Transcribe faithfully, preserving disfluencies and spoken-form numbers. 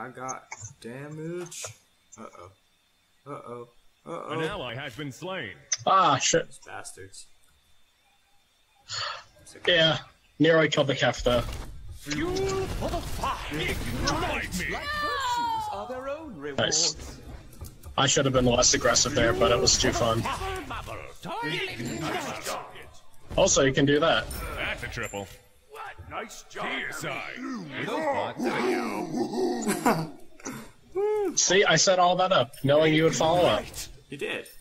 I got damage. Uh-oh. Uh-oh. Uh-oh. An ally has been slain. Ah, shit. Those bastards. Yeah, Nero killed the calf though. Fuel for the fire. Ignite me. Like virtues are their own rewards. Nice. I should have been less aggressive there, but it was too fun. Also, you can do that. That's a triple. What? Nice job. T S I. See, I set all that up, knowing you would follow up. You did.